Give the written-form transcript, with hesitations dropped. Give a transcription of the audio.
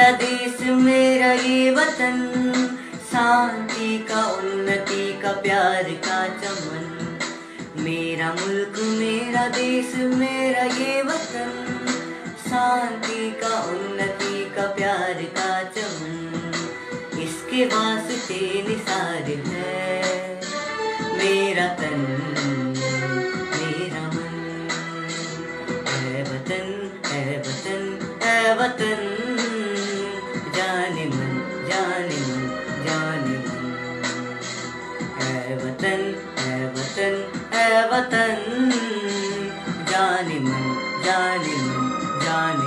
मेरा देश मेरा ये वतन, शांति का उन्नति का प्यार का चमन। मेरा मुल्क मेरा देश मेरा ये वतन, शांति का उन्नति का प्यार का चमन। इसके वास्ते निसार है मेरा तन मेरा मन। है वतन है वतन है वतन, जाने मन जाने मन जाने मन। है वतन है वतन है वतन, जाने मन जाने मन जाने